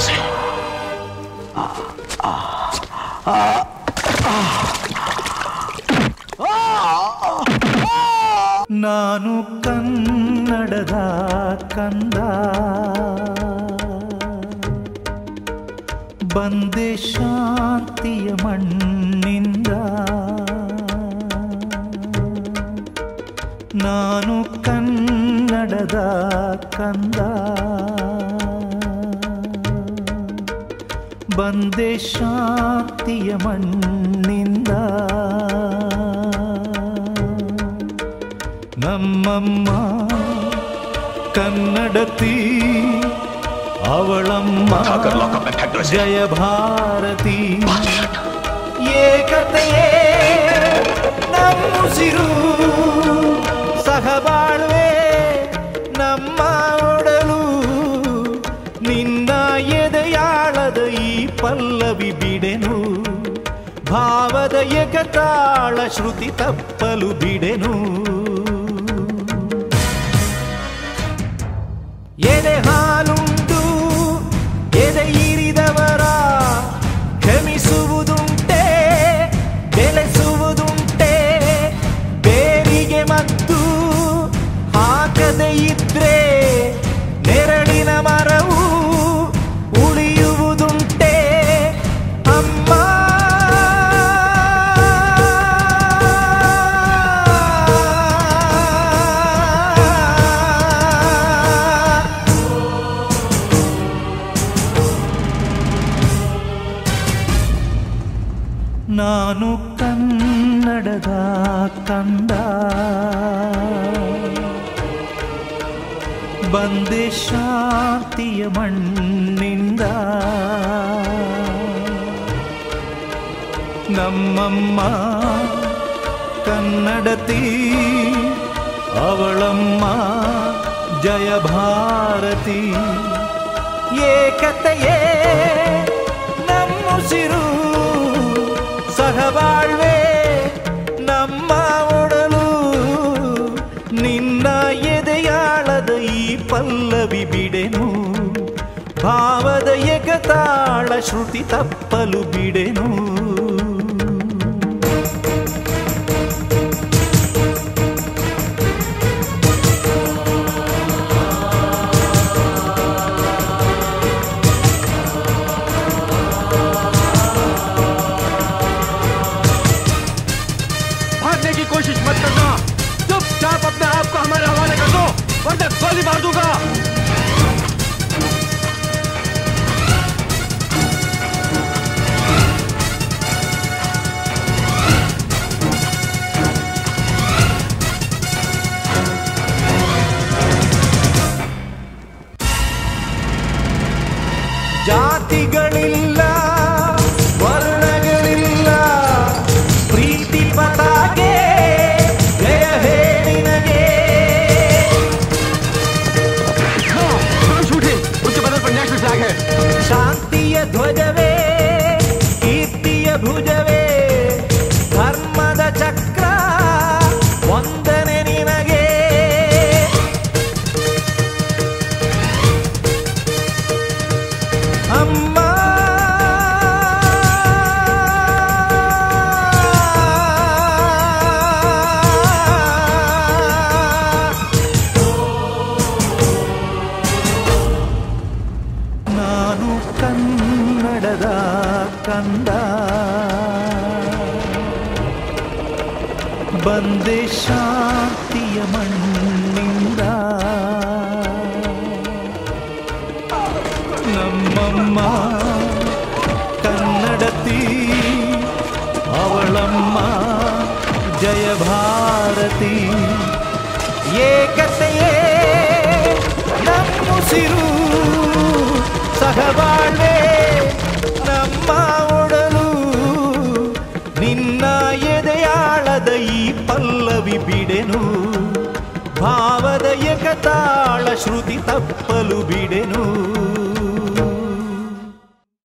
से। ನಾನು ಕನ್ನಡದ ಕಂದ ಬಂದೆ ಶಾಂತಿಯ ಮಣ್ಣಿಂದ ನಾನು ಕನ್ನಡದ ಕಂದ ಬಂದೆ ಶಾಂತಿಯ ಮಣ್ಣಿಂದ ನಮ್ಮಮ್ಮ ಕನ್ನಡತಿ ಅವಳಮ್ಮ ಜಯ ಭಾರತಿ ಏಕತೆಯೇ ನಮ್ಮುಸಿರು ಸಹಬಾಳ್ವೆ ನಮ್ಮ ಒಡಲು ನಿನ್ನ ಎದೆಯಾಳದ ಈ ಪಲ್ಲವಿ ಬಿಡೆನು ಭಾವದ ಏಕತಾಳ ಶ್ರುತಿ ತಪ್ಪಲು ಬಿಡೆನು ಎದೆ ಹಾಲುಂಟು ಎದೆ ಇರಿದವರ ಕ್ಷಮಿಸುವುದುಂಟೆ ಬೆಳೆಸುವುದುಂಟೆ ಬೇರಿಗೆ ಮದ್ದು ಹಾಕದೆ ಇದ್ರೆ ನೆರಳಿನ ಮರವು ಉಳಿಯುವುದುಂಟೆ ಅಮ್ಮ ನಾನು ಕನ್ನಡದ ಕಂದ ಬಂದೆ ಶಾಂತಿಯ ಮಣ್ಣಿಂದ ನಮ್ಮಮ್ಮ ಕನ್ನಡತಿ ಅವಳಮ್ಮ ಜಯ ಭಾರತಿ ಏಕತೆಯೇ ನಮ್ಮುಸಿರು ಸಹಬಾಳ್ವೆ ನಮ್ಮ ಒಡಲು ನಿನ್ನ ಎದೆಯಾಳದ ಈ ಪಲ್ಲವಿ ಬಿಡೆನು ಭಾವದ ಏಕತಾಳ ಶ್ರುತಿ ತಪ್ಪಲು ಬಿಡೆನು कोशिश मत करना, चुपचाप अपने आप को हमारे हवाले कर दो वरना गोली मार दूंगा। ಜಾತಿಗಳಿಲ್ಲ ವರ್ಣಗಳಿಲ್ಲ ಪ್ರೀತಿ ಪತಾಕೆ ಜಯ ಹೇ ನಿನಗೆ ಶಾಂತಿಯ ಧ್ವಜವೇ ಕೀರ್ತಿಯ ಭುಜವೇ ಧರ್ಮದ ಚಕ್ರ ವಂದನೆ ನಿನಗೆ ಅಮ್ಮ ನಾನು ಕನ್ನಡದ ಕಂದ ಬಂದೆ ಶಾಂತಿಯ ಮಣ್ಣಿಂದ ನಮ್ಮಮ್ಮ ಕನ್ನಡತಿ ಅವಳಮ್ಮ ಜಯ ಭಾರತಿ ಏಕತೆಯೇ ನಮ್ಮುಸಿರು ಸಹಬಾಳ್ವೆ ನಮ್ಮ ಒಡಲು ನಿನ್ನ ಎದೆಯಾಳದ ಈ ಪಲ್ಲವಿ ಬಿಡೆನು ಭಾವದ ಏಕತಾಳ ಶ್ರುತಿ ತಪ್ಪಲು ಬಿಡೆನು